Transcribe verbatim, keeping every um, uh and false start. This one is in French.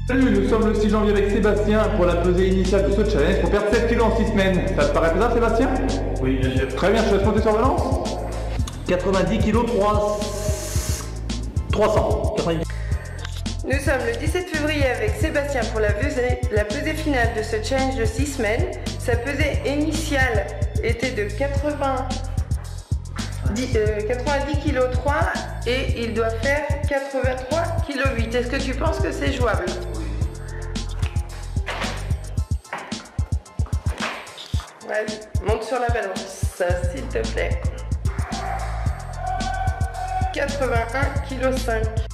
Salut, nous sommes le six janvier avec Sébastien pour la pesée initiale de ce challenge pour perdre sept kilos en six semaines. Ça te paraît faisable, Sébastien? Oui, bien sûr. Très bien, je te laisse monter sur balance. quatre-vingt-dix kilos, trois... trois cents. quatre-vingt-dix. Nous sommes le dix-sept février avec Sébastien pour la pesée, la pesée finale de ce challenge de six semaines. Sa pesée initiale était de quatre-vingt-dix, euh, quatre-vingt-dix kilos trois et il doit faire quatre-vingt-trois kilos huit. Est-ce que tu penses que c'est jouable? Vas-y, monte sur la balance, s'il te plaît. quatre-vingt-un kilos cinq.